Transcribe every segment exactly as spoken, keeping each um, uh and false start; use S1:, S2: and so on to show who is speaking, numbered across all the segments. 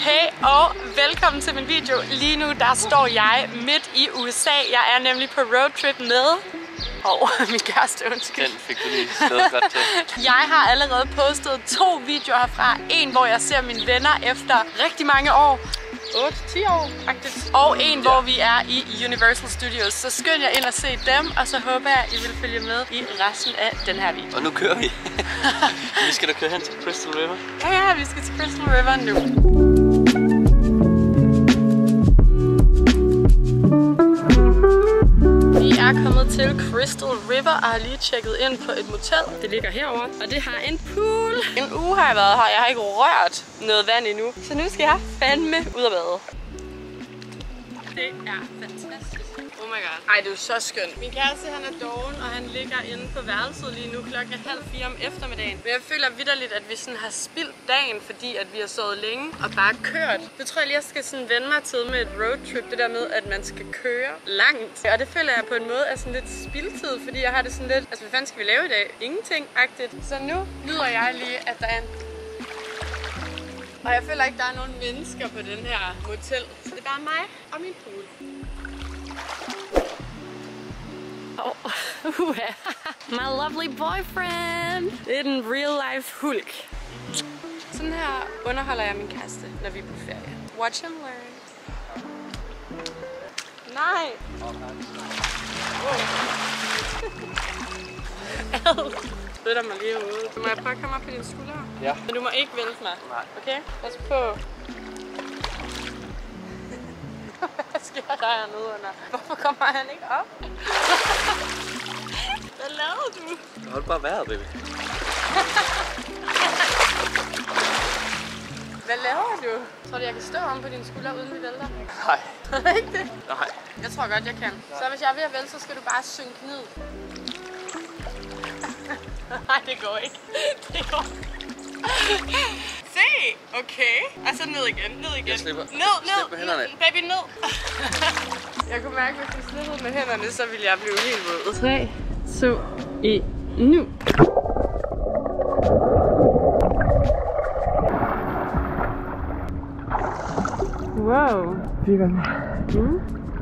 S1: Hey og velkommen til min video. Lige nu der står jeg midt i U S A. Jeg er nemlig på roadtrip med og oh, min kæreste, undskyld.
S2: Den fik du lige slået godt til.
S1: Jeg har allerede postet to videoer herfra. En hvor jeg ser mine venner efter rigtig mange år. otte til ti år faktisk. Og en ja. Hvor vi er i Universal Studios. Så skynd jer ind og se dem, og så håber jeg, I vil følge med i resten af den her video.
S2: Og nu kører vi. Vi skal da køre hen til Crystal River.
S1: Ja, ja, vi skal til Crystal River nu. Vi er kommet til Crystal River og har lige tjekket ind på et motel. Det ligger herovre, og det har en pool. En uge har jeg været her, jeg har ikke rørt noget vand endnu. Så nu skal jeg fandme ud og bade. Det er fantastisk. Oh my god. Ej, det er jo så skønt. Min kæreste, han er doven, og han ligger inde på værelset lige nu klokken halv fire om eftermiddagen. Men jeg føler vitterligt, at vi sådan har spildt dagen, fordi at vi har sovet længe og bare kørt. Det tror jeg lige, jeg skal sådan vende mig til med et roadtrip. Det der med, at man skal køre langt. Og det føler jeg på en måde er sådan lidt spildtid, fordi jeg har det sådan lidt, altså hvad fanden skal vi lave i dag? Ingenting-agtigt. Så nu nyder jeg lige, at der er en... Og jeg føler ikke, der er nogen mennesker på den her motel. Så det er bare mig og min pool. Oh, uh, my lovely boyfriend. Det er den real life Hulk. Sådan her underholder jeg min kæreste, når vi er på ferie. Watch him learn. Nej. Ad. Spytter mig lige ude. Må jeg prøve at komme op på dine skuldre?
S2: Ja.
S1: Men du må ikke vælte mig.
S2: Nej.
S1: Okay? Pas på. Hvad sker der hernede under? Hvorfor kommer han ikke op? Hvad lavede du?
S2: Hold bare vejret, baby.
S1: Hvad laver du? Tror du, jeg kan stå om på dine skuldre, uden vi vælter?
S2: Nej.
S1: Er det ikke det?
S2: Nej.
S1: Jeg tror godt, jeg kan. Så hvis jeg er ved at vælte, så skal du bare synke ned. Nej, det går ikke. Det går Se! Okay. Altså ned igen, ned igen.
S2: Jeg slipper.
S1: Ned, ned,
S2: Slip med hænderne.
S1: ned, baby, ned. Jeg kunne mærke, at hvis jeg slippede med hænderne, så ville jeg blive helt våd. tre, to, et, nu. Wow. Mm.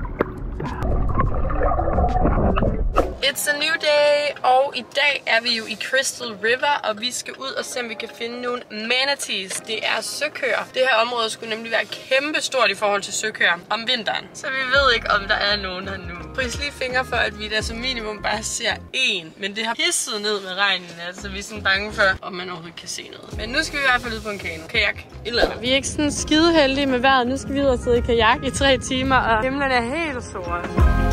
S1: It's a new day, og i dag er vi jo i Crystal River, og vi skal ud og se, om vi kan finde nogle manatees. Det er søkøer. Det her område skulle nemlig være kæmpestort i forhold til søkøer om vinteren. Så vi ved ikke, om der er nogen her nu. Pris lige fingre for, at vi der som minimum bare ser én. Men det har pisset ned med regnen, så vi er sådan bange for, om man overhovedet kan se noget. Men nu skal vi i hvert fald ud på en kano. Kajak. Eller vi er ikke sådan skide heldige med vejret. Nu skal vi ud og sidde i kajak i tre timer, og himlen er helt sort.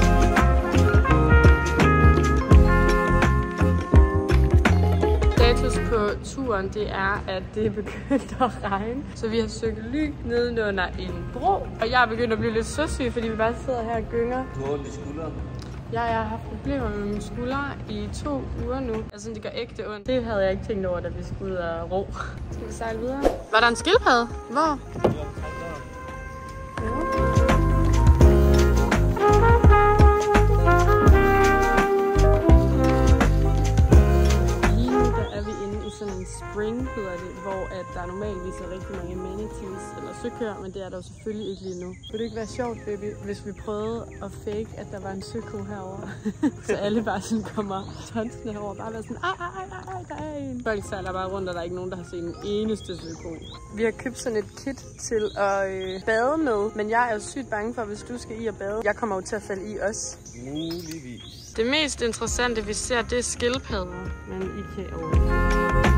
S1: Status på turen, det er, at det er begyndt at regne. Så vi har søgt ly nedenunder en bro. Og jeg er begyndt at blive lidt søsyg, fordi vi bare sidder her og gynger.
S2: Du har ondt i skulderen.
S1: Ja, jeg har haft problemer med mine skuldre i to uger nu. Altså, det gør ægte ondt. Det havde jeg ikke tænkt over, da vi skulle ud og ro. Skal vi sejle videre? Var der en skildpadde? Hvor? Sådan en spring hedder det, hvor at der normalvis er rigtig mange manatees eller søkøer, men det er der jo selvfølgelig ikke lige nu. Kunne det ikke være sjovt, baby, hvis vi prøvede at fake, at der var en søko herovre? Så alle bare sådan kommer tonsende herover og bare være sådan, ej, ej, ej, ej, der er en. Folk sejler bare rundt, og der er ikke nogen, der har set en eneste søko. Vi har købt sådan et kit til at øh, bade med, men jeg er jo sygt bange for, hvis du skal i at bade. Jeg kommer jo til at falde i også.
S2: Muligvis.
S1: Det mest interessante, vi ser, det er skildpadder, men I kan overhovedet.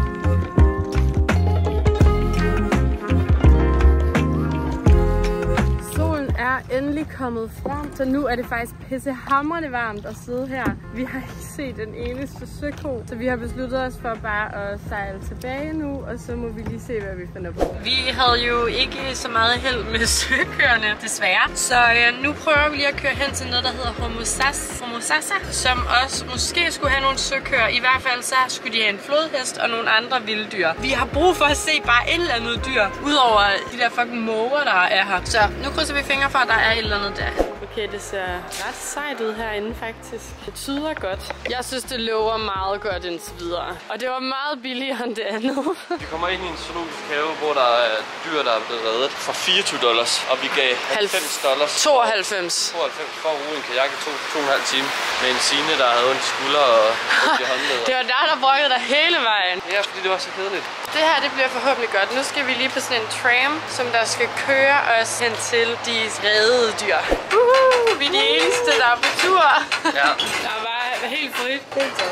S1: Er endelig kommet frem, så nu er det faktisk pissehamrende varmt at sidde her. Vi har ikke set den eneste søko, så vi har besluttet os for bare at sejle tilbage nu, og så må vi lige se, hvad vi finder på. Vi havde jo ikke så meget held med søkøerne, desværre. Så øh, nu prøver vi lige at køre hen til noget, der hedder Homosassa, Homosassa, som også måske skulle have nogle søkøer. I hvert fald så skulle de have en flodhest og nogle andre vilde dyr. Vi har brug for at se bare et eller andet dyr, udover de der fucking måger, der er her. Så nu krydser vi fingre for, at der er et eller andet der. Okay. Okay, det ser ret sejt ud herinde faktisk. Det tyder godt. Jeg synes, det lover meget godt indtil videre. Og det var meget billigere end det andet.
S2: Vi kommer ind i en zoologisk have, hvor der er dyr, der er blevet reddet for fireogtyve dollars. Og vi gav halvfems dollars.
S1: tooghalvfems.
S2: tooghalvfems for at bruge en kajak i to, to og en halv time. Med en Signe, der havde ondt i skulder og ondt i håndleder.
S1: Det var der, der brokkede dig hele vejen.
S2: Ja, fordi det var så kedeligt.
S1: Det her, det bliver forhåbentlig godt. Nu skal vi lige på sådan en tram, som der skal køre os hen til de reddede dyr. Uhuh, vi er de eneste, der er på tur.
S2: Ja.
S1: Der er bare helt frit.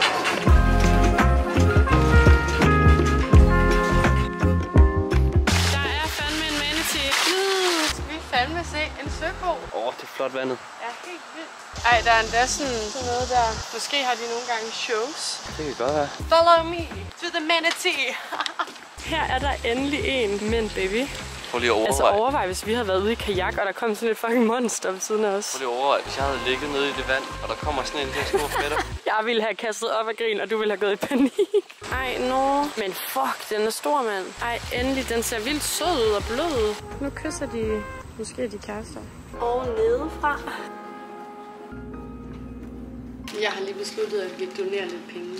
S1: Der er fandme en manatee. Uh, skal vi fandme se en søko?
S2: Åh, oh, det er flot vandet.
S1: Ja, helt vildt. Ej, der er endda sådan, sådan noget der. Måske har de nogle gange shows.
S2: Det kan godt være.
S1: Follow me to the manatee. Her er der endelig en, men baby.
S2: Prøv lige at overveje.
S1: Altså overvej, hvis vi havde været ude i kajak, og der kom sådan et fucking monster ved siden af os.
S2: Prøv lige at overveje, hvis jeg havde ligget nede i det vand, og der kommer sådan en der stor fætter.
S1: Jeg ville have kastet op af grin, og du ville have gået i panik. Ej, no. Men fuck, den er stor, mand. Ej, endelig. Den ser vildt sød ud og blød ud. Nu kysser de, måske de kærester. Og nedefra. Jeg har lige besluttet, at vi donerer lidt penge.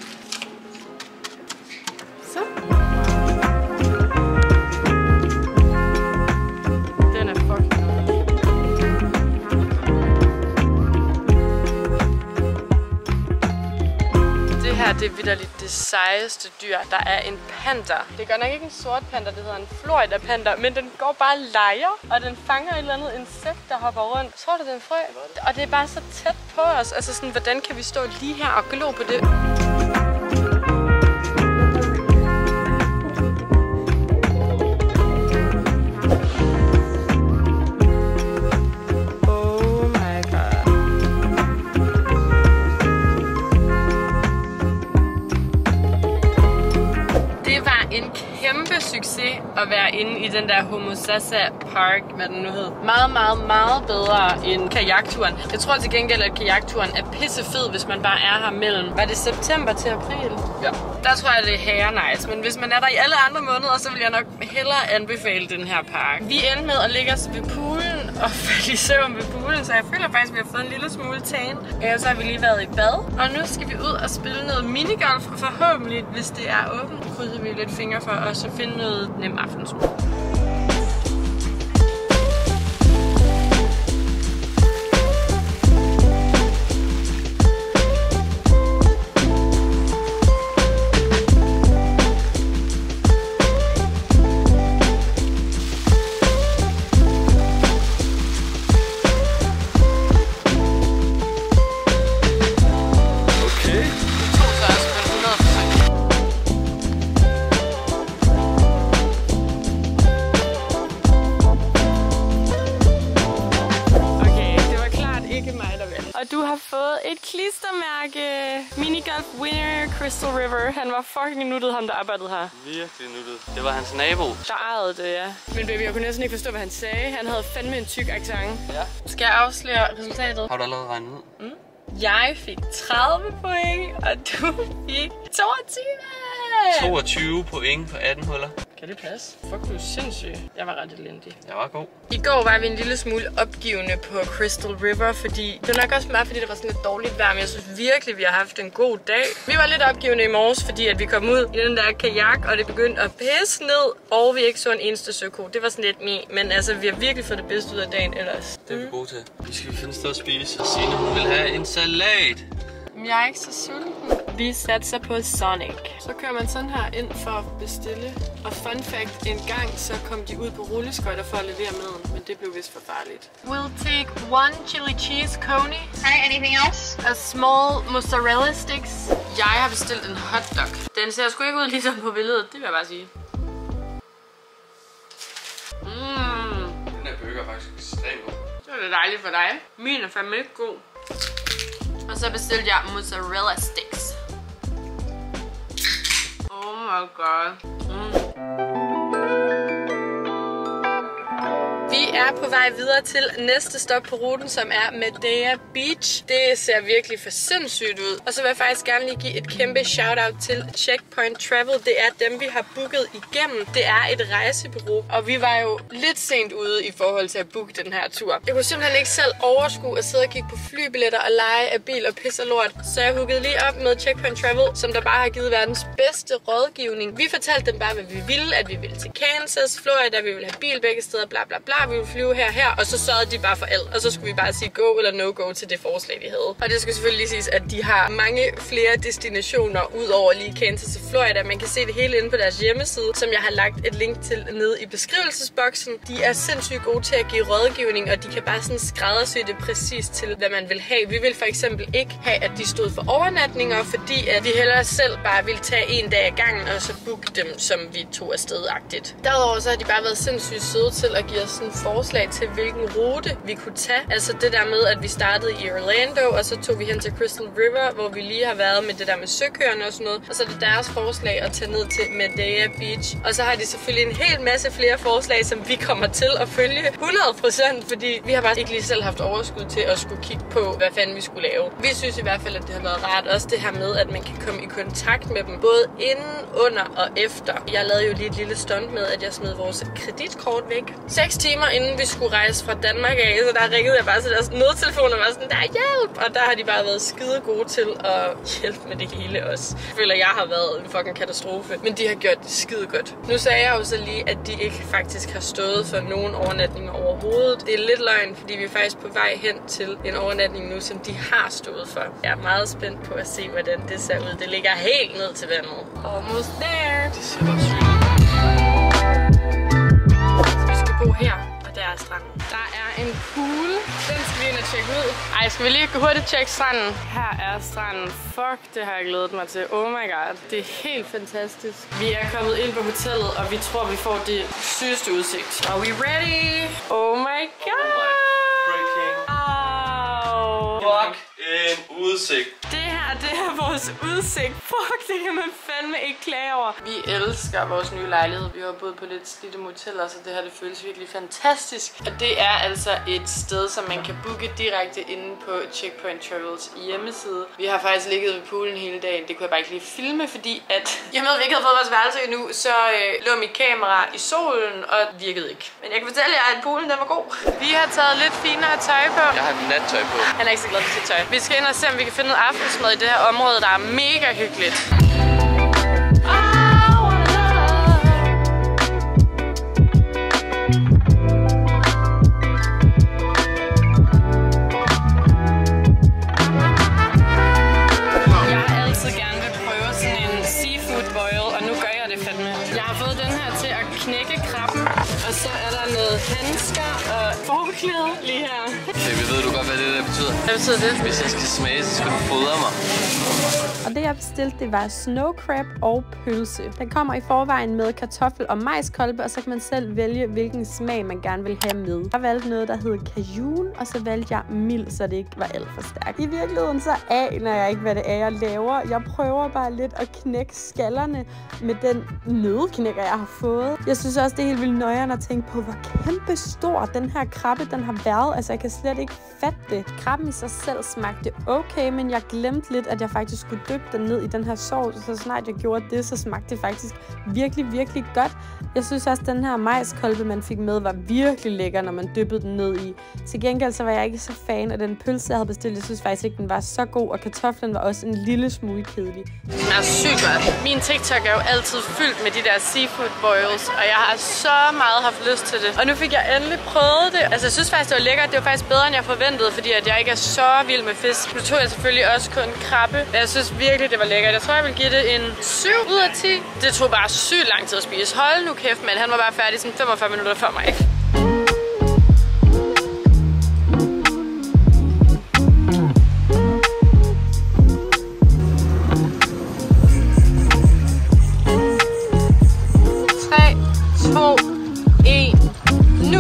S1: Så. Den er fucking det her, det er vitterligt det sejeste dyr. Der er en panda. Det er godt nok ikke en sort panda, det hedder en Florida panda, men den går bare og leger, og den fanger et eller andet insekt, der hopper rundt. Tror du, det er en frø? Og det er bare så tæt på os. Altså sådan, hvordan kan vi stå lige her og glo på det? Succes at være inde i den der Homosassa Park, hvad den nu hed. Meget, meget, meget bedre end kajakturen. Jeg tror til gengæld, at kajakturen er pissefed, hvis man bare er her mellem. Var det september til april?
S2: Ja.
S1: Der tror jeg, det er hair nice. Men hvis man er der i alle andre måneder, så vil jeg nok hellere anbefale den her park. Vi endte med at ligge os ved poolen og falde i søvn ved poolen, så jeg føler faktisk, at vi har fået en lille smule tan. Og så har vi lige været i bad. Og nu skal vi ud og spille noget minigolf, forhåbentlig, hvis det er åbent. Krydser vi lidt fingre for os at finde noget nem aftensmad. Et klistermærke. Minigolf winner Crystal River. Han var fucking nuttet, ham der arbejdede her.
S2: Virkelig nuttet. Det var hans nabo.
S1: Der ejede det, ja. Men baby, jeg kunne næsten ikke forstå, hvad han sagde. Han havde fandme en tyk accent.
S2: Ja.
S1: Skal jeg afsløre resultatet?
S2: Har du allerede regnet ud?
S1: Mm. Jeg fik tredive point, og du fik toogtyve.
S2: toogtyve point på atten huller.
S1: Kan det passe? Fuck, du er sindssyg. Jeg var ret elendig.
S2: Jeg var god.
S1: I går var vi en lille smule opgivende på Crystal River, fordi det var nok også meget, fordi der var sådan lidt dårligt vejr, men jeg synes virkelig, vi har haft en god dag. Vi var lidt opgivende i morges, fordi at vi kom ud i den der kajak, og det begyndte at pisse ned, og vi ikke så en eneste søko. Det var sådan lidt me, men altså, vi har virkelig fået det bedste ud af dagen ellers.
S2: Det er vi gode til. Vi skal finde sted at spise, og Signe, hun vil have en salat.
S1: Jeg er ikke så sulten. Vi satser på Sonic. Så kører man sådan her ind for at bestille. Og fun fact, en gang så kom de ud på rulleskøjter for at levere maden, men det blev vist for farligt. We'll take one chili cheese coney.
S3: Hi, anything else?
S1: A small mozzarella sticks. Jeg har bestilt en hotdog. Den ser sgu ikke ud ligesom på billedet, det vil jeg bare sige. Mmm.
S2: Den her burger er faktisk ekstremt god.
S1: Det var da dejligt for dig. Min er fandme ikke god. Og så bestilte jeg mozzarella sticks. Oh my god. Mm. Vi er på vej videre til næste stop på ruten, som er Madea Beach. Det ser virkelig for sindssygt ud. Og så vil jeg faktisk gerne lige give et kæmpe shout-out til Checkpoint Travel. Det er dem, vi har booket igennem. Det er et rejsebureau, og vi var jo lidt sent ude i forhold til at booke den her tur. Jeg kunne simpelthen ikke selv overskue at sidde og kigge på flybilletter og lege af bil og pis og lort. Så jeg hookede lige op med Checkpoint Travel, som der bare har givet verdens bedste rådgivning. Vi fortalte dem bare, hvad vi ville. At vi ville til Kansas, Florida, vi ville have bil begge steder, bla bla bla. Vi ville flyve her her, og så sørgede de bare for alt. Og så skulle vi bare sige go eller no go til det forslag, de havde. Og det skal selvfølgelig lige siges, at de har mange flere destinationer ud over lige Kansas og Florida. Man kan se det hele inde på deres hjemmeside, som jeg har lagt et link til nede i beskrivelsesboksen. De er sindssygt gode til at give rådgivning, og de kan bare sådan skræddersy det præcis til, hvad man vil have. Vi vil for eksempel ikke have, at de stod for overnatninger, fordi at vi hellere selv bare ville tage en dag ad gangen, og så booke dem, som vi tog afsted-agtigt. Derudover så har de bare været sindssygt søde til at give os sådan forslag til, hvilken rute vi kunne tage. Altså det der med, at vi startede i Orlando, og så tog vi hen til Crystal River, hvor vi lige har været med det der med søkøerne og sådan noget. Og så er det deres forslag at tage ned til Madea Beach. Og så har de selvfølgelig en hel masse flere forslag, som vi kommer til at følge hundrede procent, fordi vi har bare ikke lige selv haft overskud til at skulle kigge på, hvad fanden vi skulle lave. Vi synes i hvert fald, at det har været rart. Også det her med, at man kan komme i kontakt med dem, både inden, under og efter. Jeg lavede jo lige et lille stunt med, at jeg smed vores kreditkort væk. Seks timer inden vi skulle rejse fra Danmark af, så der ringede jeg bare til deres nødtelefon og var sådan, der er hjælp! Og der har de bare været skide gode til at hjælpe med det hele også. Jeg føler, jeg har været en fucking katastrofe, men de har gjort det skide godt. Nu sagde jeg jo så lige, at de ikke faktisk har stået for nogen overnatninger overhovedet. Det er lidt løgn, fordi vi er faktisk på vej hen til en overnatning nu, som de har stået for. Jeg er meget spændt på at se, hvordan det ser ud. Det ligger helt ned til vandet. Almost there!
S2: Det ser bare sygt ud.
S1: Vi skal bo her, og der er stranden. Der er en pool. Den skal vi ind og tjekke ud. Ej, skal vi lige hurtigt tjekke stranden? Her er stranden. Fuck, det har jeg glædet mig til. Oh my god. Det er helt fantastisk. Vi er kommet ind på hotellet, og vi tror, vi får det sygeste udsigt. Are we ready? Oh my god.
S2: Oh my freaking.
S1: Oh.
S2: Fuck en udsigt.
S1: Det her, det er vores udsigt. Fuck, det kan man fandme ikke klage over. Vi elsker vores nye lejlighed. Vi har boet på lidt slidte moteller, så det her det føles virkelig fantastisk. Og det er altså et sted, som man kan booke direkte inde på Checkpoint Travels hjemmeside. Vi har faktisk ligget ved poolen hele dagen. Det kunne jeg bare ikke lige filme, fordi at jeg med, at vi ikke havde fået vores værelse endnu, så øh, lå mit kamera i solen og virkede ikke. Men jeg kan fortælle jer, at poolen den var god. Vi har taget lidt finere tøj på.
S2: Jeg har nattøj på.
S1: Han er ikke så glad for sit tøj. Vi skal ind og se, om vi kan finde noget aftensmad i det her område, der er mega hyggeligt. Jeg har altid gerne vil prøve sådan en seafood boil, og nu gør jeg det fandme. Jeg har fået den her til at knække krabben, og så er der noget handsker og forklæde lige her.
S2: Okay, vi ved du godt, hvad det der betyder.
S1: Hvad betyder det?
S2: Hvis jeg skal smage, så skal du fodre mig.
S3: Og det jeg bestilte, det var snow crab og pølse. Den kommer i forvejen med kartoffel og majskolbe, og så kan man selv vælge, hvilken smag man gerne vil have med. Jeg valgte noget, der hed cajun, og så valgte jeg mild, så det ikke var alt for stærkt. I virkeligheden så aner jeg ikke, hvad det er, jeg laver. Jeg prøver bare lidt at knække skallerne med den nødknækker, jeg har fået. Jeg synes også, det er helt vildt nøjeren at tænke på, hvor kæmpe stor den her krabbe, den har været. Altså, jeg kan slet ikke fatte det. Krabben i sig selv smagte okay, men jeg glemte lidt, at jeg faktisk skulle dyppe den ned i den her sovs, og så snart jeg gjorde det, så smagte det faktisk virkelig, virkelig godt. Jeg synes også, at den her majskolbe, man fik med, var virkelig lækker, når man dyppede den ned i. Til gengæld så var jeg ikke så fan af den pølse, jeg havde bestilt. Jeg synes faktisk ikke, den var så god, og kartoflen var også en lille smule kedelig.
S1: Den er sygt godt. Min TikTok er jo altid fyldt med de der seafood boils, og jeg har så meget haft lyst til det. Og nu fik jeg endelig prøvet det. Altså, jeg synes faktisk, det var lækkert. Det var faktisk bedre, end jeg forventede, fordi at jeg ikke er så vild med fisk. Nu tog jeg selvfølgelig også kun krabbe, men jeg synes virkelig, det var lækkert. Jeg tror, jeg vil give det en syv ud af ti. Det tog bare sygt lang tid at spise. Hold nu kæft, men han var bare færdig sådan femogfyrre minutter før mig. tre, to, et, nu!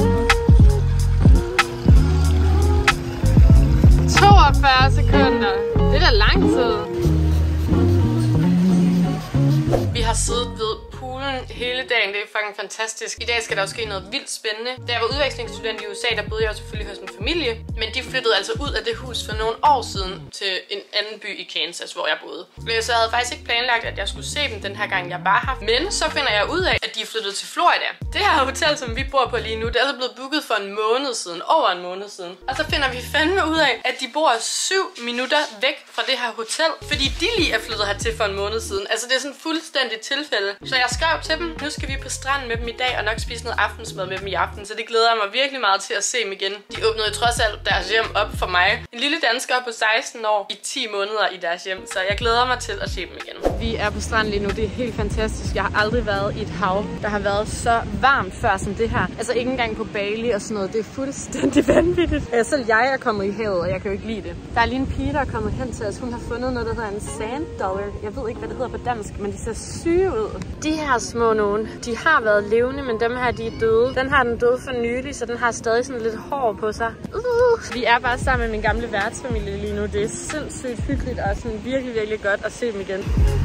S1: toogfyrre sekunder. Det er da lang tid. Vi har siddet ved poolen hele hele dagen. Det er fucking fantastisk. I dag skal der jo ske noget vildt spændende. Da jeg var udvekslingsstudent i U S A, der boede jeg selvfølgelig hos min familie. Men de flyttede altså ud af det hus for nogle år siden til en anden by i Kansas, hvor jeg boede. Så jeg havde faktisk ikke planlagt, at jeg skulle se dem den her gang, jeg bare har. Men så finder jeg ud af, at de er flyttet til Florida. Det her hotel, som vi bor på lige nu, det er altså blevet booket for en måned siden. Over en måned siden. Og så finder vi fandme ud af, at de bor syv minutter væk fra det her hotel. Fordi de lige er flyttet hertil for en måned siden. Altså det er sådan fuldstændigt tilfælde. Så jeg skrev til dem, nu skal vi på stranden med dem i dag, og nok spise noget aftensmad med dem i aften. Så det glæder jeg mig virkelig meget til at se dem igen. De åbnede jo trods alt deres hjem op for mig. En lille dansker på seksten år i ti måneder i deres hjem. Så jeg glæder mig til at se dem igen. Vi er på stranden lige nu. Det er helt fantastisk. Jeg har aldrig været i et hav, der har været så varmt før som det her. Altså ikke engang på Bali og sådan noget. Det er fuldstændig vanvittigt. Ja, selv jeg er kommet i havet, og jeg kan jo ikke lide det. Der er lige en pige, der er kommet hen til os. Hun har fundet noget, der hedder en sand dollar. Jeg ved ikke, hvad det hedder på dansk, men de ser syge ud. De her små nogen, de har været levende, men dem her, de er døde. Den har den døde for nylig, så den har stadig sådan lidt hår på sig. Uh. Vi er bare sammen med min gamle værtsfamilie lige nu. Det er sindssygt hyggeligt og sådan virkelig, virkelig godt at se dem igen.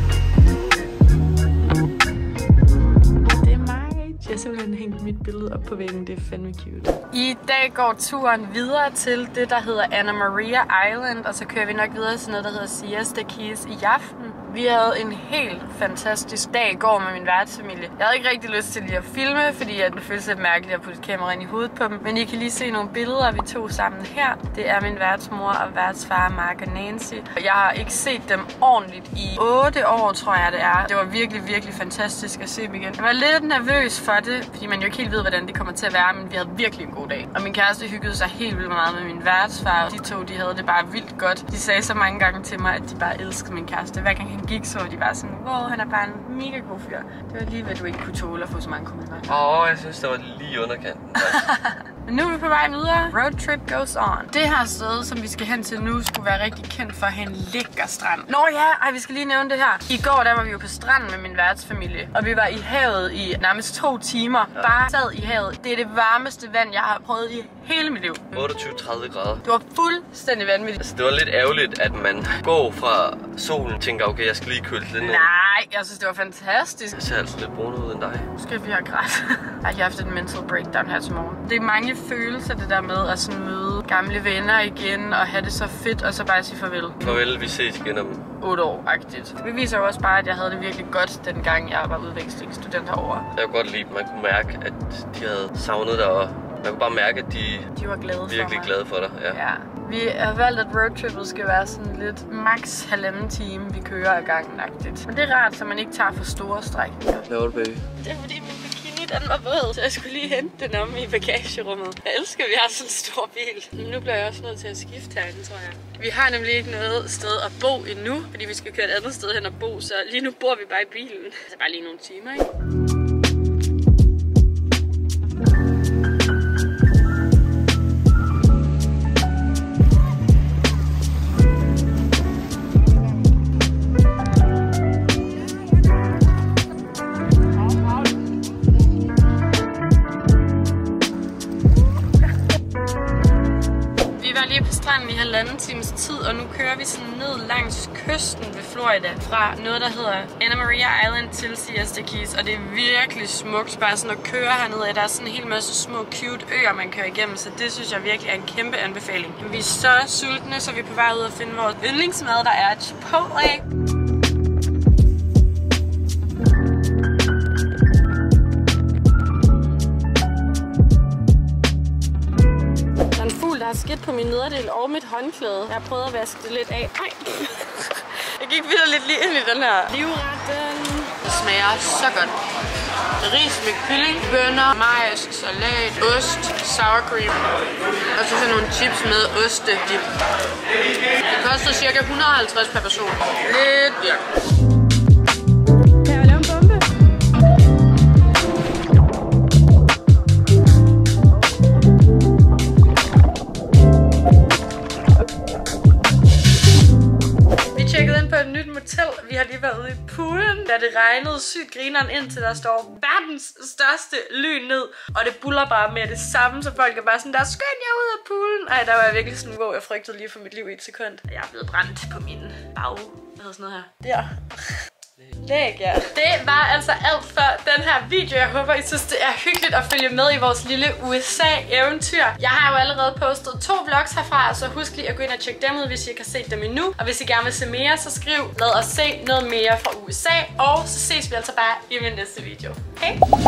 S1: Jeg har simpelthen hængt mit billede op på væggen. Det er fandme cute. I dag går turen videre til det, der hedder Anna Maria Island, og så kører vi nok videre til noget, der hedder Siesta Keys i aften. Vi havde en helt fantastisk dag i går med min værtsfamilie. Jeg havde ikke rigtig lyst til lige at filme, fordi det føltes lidt mærkeligt at putte kameraet ind i hovedet på dem. Men I kan lige se nogle billeder, vi tog sammen her. Det er min værtsmor og værtsfar, Mark og Nancy. Jeg har ikke set dem ordentligt i otte år, tror jeg det er. Det var virkelig, virkelig fantastisk at se dem igen. Jeg var lidt nervøs for det, fordi man jo ikke helt ved, hvordan det kommer til at være, men vi havde virkelig en god dag. Og min kæreste hyggede sig helt vildt meget med min værtsfar. De to, de havde det bare vildt godt. De sagde så mange gange til mig, at de bare elskede min kæreste. Hver gang han gik, så var de bare sådan, wow, han er bare en mega god fyr. Det var lige, hvad du ikke kunne tåle at få så mange kommentarer.
S2: Åh, oh, jeg synes, det var lige underkanten.
S1: Men nu er vi på vej videre. Road trip goes on. Det her sted, som vi skal hen til nu, skulle være rigtig kendt for at have en lækker strand. Nå ja, ej, vi skal lige nævne det her. I går, der var vi jo på stranden med min værtsfamilie. Og vi var i havet i nærmest to timer. Bare sad i havet. Det er det varmeste vand, jeg har prøvet i hele mit liv.
S2: otteogtyve til tredive grader.
S1: Det var fuldstændig vanvittigt.
S2: Altså, det var lidt ærgerligt, at man går fra solen og tænker, okay, jeg skal lige køle lidt ned.
S1: Nej, jeg synes, det var fantastisk.
S2: Jeg ser altså lidt brunere ud end dig.
S1: Måske vi har græs. Jeg har haft et mental breakdown her til morgen. Det er mange følelser, det der med at sådan møde gamle venner igen og have det så fedt, og så bare sige farvel.
S2: Farvel, vi ses igen om
S1: otte år-agtigt. Det viser jo også bare, at jeg havde det virkelig godt, dengang jeg var udvekslingsstudent herovre.
S2: Jeg kunne godt lide, at man kunne mærke, at de havde savnet dig, og man kunne bare mærke, at de,
S1: de var glade
S2: virkelig
S1: for
S2: glade for dig. Ja.
S1: Ja. Vi har valgt, at roadtrippet skal være sådan lidt max halvanden time, vi kører ad gangen-agtigt. Men det er rart, så man ikke tager for store strækninger.
S2: Hvad laver du, baby?
S1: Det er fordi min bikini, den var våd, så jeg skulle lige hente den om i bagagerummet. Jeg elsker, at vi har sådan en stor bil. Men nu bliver jeg også nødt til at skifte herinde, tror jeg. Vi har nemlig ikke noget sted at bo endnu, fordi vi skal køre et andet sted hen og bo, så lige nu bor vi bare i bilen. Altså bare lige nogle timer, ikke? I halvanden times tid, og nu kører vi sådan ned langs kysten ved Florida fra noget, der hedder Anna Maria Island til Siesta Keys, og det er virkelig smukt bare sådan at køre hernede. Der er sådan en hel masse små cute øer, man kører igennem, så det synes jeg virkelig er en kæmpe anbefaling. Vi er så sultne, så vi er på vej ud og finde vores yndlingsmad, der er Chipotle. Der er skidt på min nederdel og mit håndklæde. Jeg har prøvet at vaske det lidt af. Ej. Jeg gik videre lidt lige ind i den her livretten. Det smager så godt. Ris med kylling, bønner, majs, salat, ost, sour cream. Og så sådan nogle chips med ostedip. Det koster cirka et hundrede og halvtreds per person. Lidt dyrt. Vi har lige været ude i poolen, da det regnede sygt grineren ind til der står verdens største lyn ned. Og det buller bare med det samme, så folk er bare sådan, der skynd jeg ud af poolen. Ej, der var jeg virkelig sådan, hvor jeg frygtede lige for mit liv i et sekund. Jeg er blevet brændt på min bag. Hvad hedder sådan noget her? Der. Læg, ja. Det var altså alt for den her video. Jeg håber, I synes, det er hyggeligt at følge med i vores lille U S A-eventyr. Jeg har jo allerede postet to vlogs herfra, så husk lige at gå ind og tjekke dem ud, hvis I ikke har set dem endnu. Og hvis I gerne vil se mere, så skriv, lad os se noget mere fra U S A. Og så ses vi altså bare i min næste video. Hej!